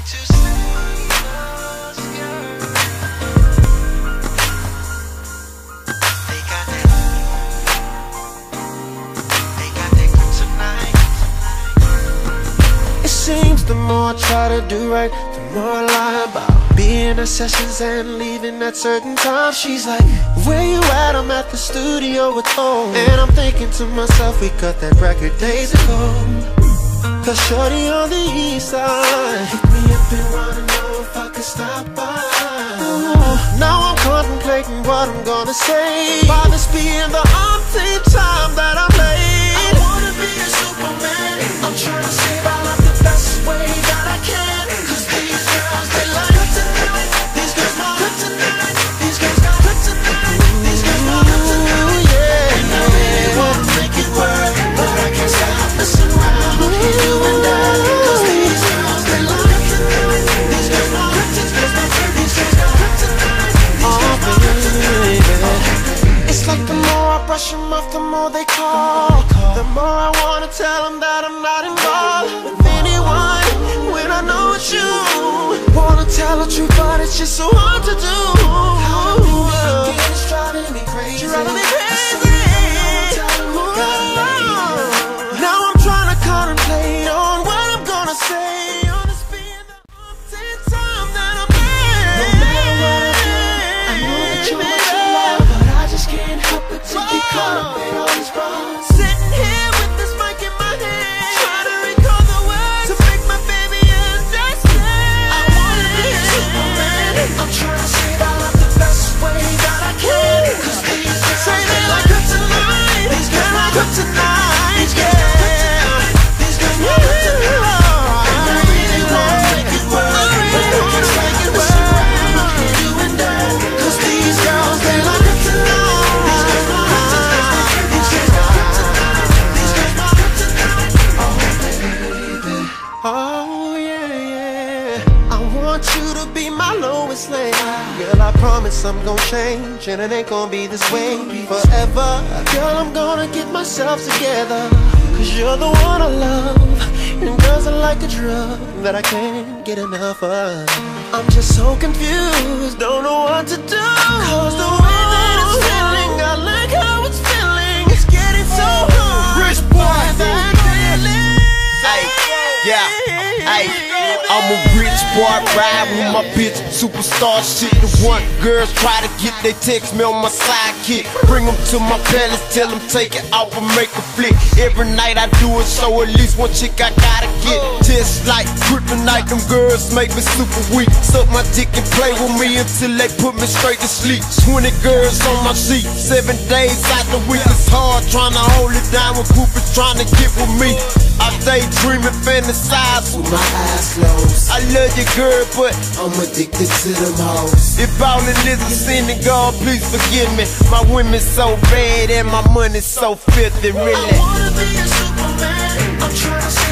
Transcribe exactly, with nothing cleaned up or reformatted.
to save us, girl. They got that, they got that kryptonite. It seems the more I try to do right, the more I lie about being at sessions and leaving at certain times. She's like, where you at? I'm at the studio with O. And I'm thinking to myself, we cut that record days ago. Cause shorty on the east side hit me up and wanna know if I could stop by. Ooh, now I'm contemplating what I'm gonna say by this being the umpteenth time that I'm late. I wanna be a Superman. I'm trying to save our life the best way that I can. Cause these girls, they like kryptonite. These girls want kryptonite. These girls got kryptonite. These girls want kryptonite. Yeah, and I really wanna make it work, but I can't stop messing around. Look at you and I. Cause these girls, they like kryptonite. These girls want kryptonite. These girls got kryptonite. Oh, baby. It's like the more I brush them off, the more they call. The more I wanna tell them that I'm not involved with anyone when I know it's you. Wanna tell the truth, but it's just so hard to do. It's driving me crazy. Driving me crazy. Now I'm trying to contemplate on what I'm gonna say on this being the umpteenth time that I'm in. No matter what I do, I know that you're what you love, but I just can't help but to get caught up in all these problems. Sitting here with this mic in my hand, trying to recall the words to make my baby understand. I wanna be a Superman. I'm trying to save our life the best way that I can. Cause these girls, say they like kryptonite. These girls like kryptonite. These girls got kryptonite. These girls want kryptonite. And I really wanna make it work, but I can't stop messing around. Look at you and I. Cause these girls, they like kryptonite. These girls want kryptonite. These girls got kryptonite. These girls want kryptonite. Oh baby, oh yeah, yeah. I want you to be my lowest lane. Girl, I promise I'm gonna change, and it ain't gonna be this way forever. Girl, I'm gonna get myself together, cause you're the one I love, and girls are like a drug that I can't get enough of. I'm just so confused, don't know what to do, cause the way that it's feeling, I like how it's feeling. It's getting so hard. Rich boy. That feeling. Ay, yeah, ay, I'm a rich boy, ride with my bitch, superstar shit. The one girls try to get, they text me on my sidekick. Bring them to my palace, tell them take it off and make a flick. Every night I do it, so at least one chick I gotta get. Just like kryptonite, them girls make me super weak. Suck my dick and play with me until they put me straight to sleep. Twenty girls on my sheet, seven days out the week. It's hard trying to hold it down when groupies trying to get with me. I stay dreaming, fantasize with my eyes closed. I love you, girl, but I'm addicted to them hoes. If all it is a sin, then God, please forgive me. My women's so bad and my money's so filthy, really. I wanna be a Superman. I'm trying to